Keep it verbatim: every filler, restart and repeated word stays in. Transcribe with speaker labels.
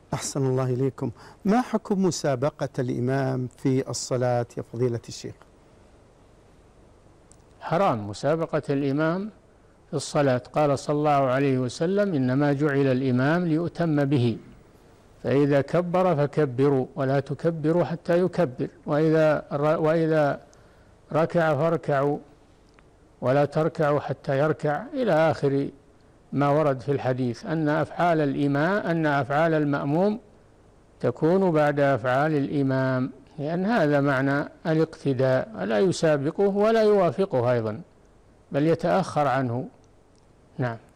Speaker 1: أحسن الله إليكم. ما حكم مسابقة الإمام في الصلاة يا فضيلة الشيخ؟
Speaker 2: حرام مسابقة الإمام في الصلاة. قال صلى الله عليه وسلم: إنما جعل الإمام ليؤتم به، فإذا كبر فكبروا ولا تكبروا حتى يكبر، وإذا وإذا ركع فاركعوا ولا تركعوا حتى يركع، إلى آخر ما ورد في الحديث أن أفعال الإمام أن أفعال المأموم تكون بعد أفعال الإمام، لأن هذا معنى الاقتداء، لا يسابقه ولا يوافقه أيضا، بل يتأخر عنه. نعم.